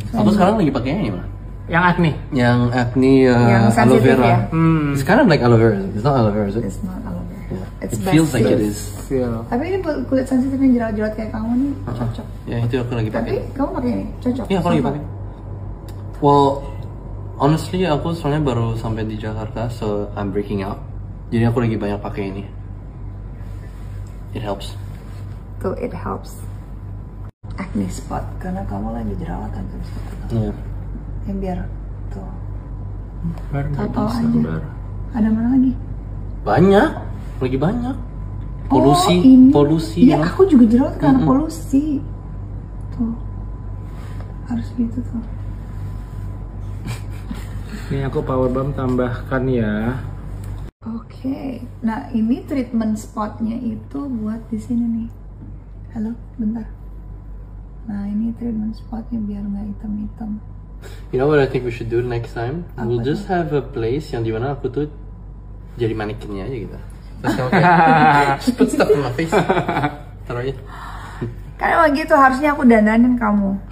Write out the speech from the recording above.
Aku sekarang lagi pakai ini mah. Yang acne. Yang acne Yang aloe sensitif vera. ya? It's kind of like aloe vera. It's not aloe vera, is it? It's not aloe vera. Yeah. It's It feels like it best. is. Feel. Tapi ini buat kulit sensitif yang jerawat-jerawat kayak kamu nih cocok. Ya itu aku lagi Tapi pakai. kamu pakai ini cocok. Iya, aku lagi pakai. Well, honestly aku soalnya baru sampai di Jakarta, so I'm breaking out. Jadi aku lagi banyak pakai ini. It helps. Tuh, it helps. Acne spot karena kamu lagi jerawatan tuh. Iya. Yang biar tuh. Baru Total bisa, aja. baru. Ada mana lagi? Banyak, lagi banyak. Polusi, Oh, ini. polusi. Iya, aku juga jerawat karena polusi. Tuh. Harus gitu tuh. Ini aku power balm tambahkan ya. Oke. Nah, ini treatment spotnya itu buat di sini nih. Halo, bentar. Nah, ini treatment spotnya biar nggak hitam-hitam. You know what I think we should do next time? Apa We'll tuh? just have a place yang dimana aku tuh jadi manekinnya aja gitu. Terus kamu kayak just put stuff in my face. Taruh aja. Karena emang gitu harusnya aku dandanin kamu.